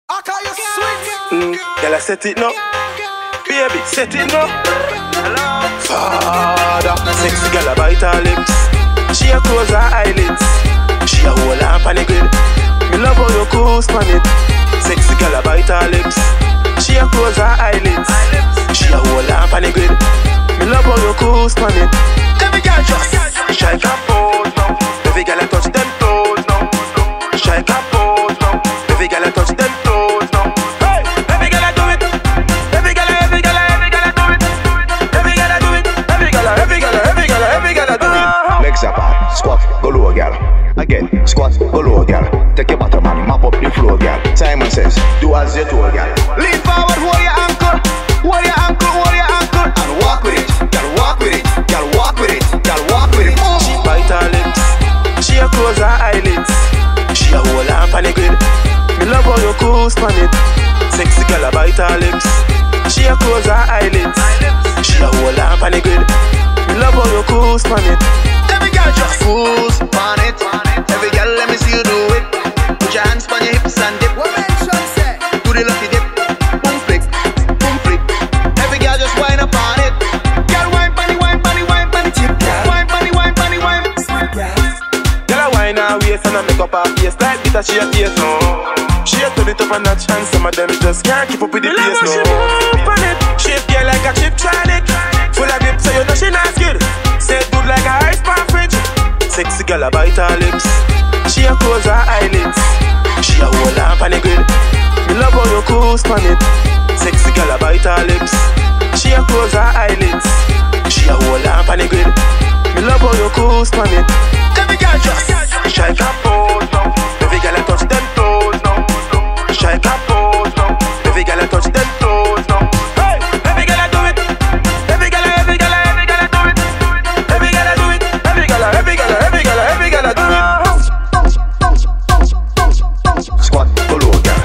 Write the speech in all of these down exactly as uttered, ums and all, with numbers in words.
I call you sweet. Mm, girl, I set it now. Baby, set it now. Hello. Father, sexy girl, I bite her lips. She a close her eyelids. She a hold her on the grid. Me love how you coast on it. Sexy girl, I bite her lips. She a close her eyelids. She a hold her on the grid. Me love how you coast on it. Every girl just strike a pose now. Every girl I touch them toes now. Strike a pose now. Every girl I touch them toes now. Hey, every girl I do it. Every girl, every girl, every girl I do it. Every girl I do it. Every girl, every girl, every girl, every girl I do it. Legs apart, squat, go low, girl. Again, squat, go low, girl. Take your bottom and map up the floor, girl. Simon says, do as you told, girl. Lean forward, hold your ankle, hold your ankle, hold your ankle, and walk with it, girl. Walk with it, girl. Walk with it, girl. Walk with it. She bite her lips, she a close her eyelids. She a hold her on the grid. Me love how you coast on it. Sexy girl a bite her lips. She a close her eyelids. She a hold her on the grid. Me love how you coast on it. Every girl just cruise on it. Every girl, let me see you do it. Put your hands on your hips and dip. What mention say? Do the lucky dip. Boom flick, boom flick. Every girl just wind up on it. Girl, wine bunny, wine bunny, wine bunny tip. Wine bunny, wine bunny, wine. Girl a wine her waist and a make up her face like bitter she a taste no. She a turn it up a notch and some of them just can't keep up with the pace no. She move on it. Shape girl like a chip tonic. Full of grip so you know she not good. Say good like a ice pan fridge. Sexy girl a bite her lips. She a close her eyelids. She a hold her on the grid. Me love how you coast on it. Sexy girl a bite her lips. She a close her eyelids. She a hold her on the grid. Me love how you coast on it. Every girl just Strike a pose now. Every girl I touch them toes now. Strike a pose now. Every girl I touch them toes now. Hey, every girl I do it. Every girl, every girl, every girl I do it. Every girl I do it. Every girl, every girl, every girl, every girl I do it. squat, go low, girl.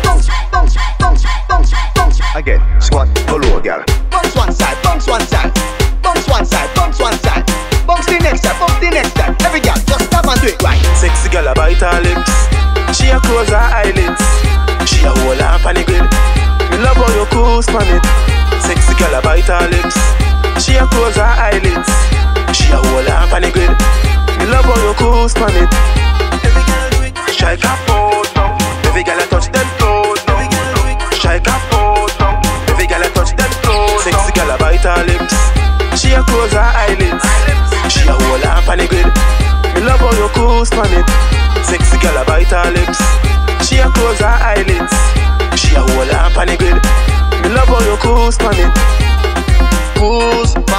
Again, squat, go low, girl. Bounce one side, bounce one side, bounce one side, bounce one side, bounce the next side, bounce the next side. Every girl just stop and do it right. Sexy girl a bite her lips. She a close her eyelids. She a hold her on the grid. Me love how you coast on it. Sexy girl a bite her lips. She a close her eyelids. She a hold her on the grid. Me love how you coast on it. Every girl do it. Strike a pose now. Every girl a touch them toes now. Strike a pose now. Every girl a touch them toes. Sexy girl a bite her lips. She a close her eyelids. She a hold her on the grid. Me love how you coast on it. Sexy girl a bite her lips. She a close her eyelids. She a hold her on the grid. Me love how you coast on it. Coast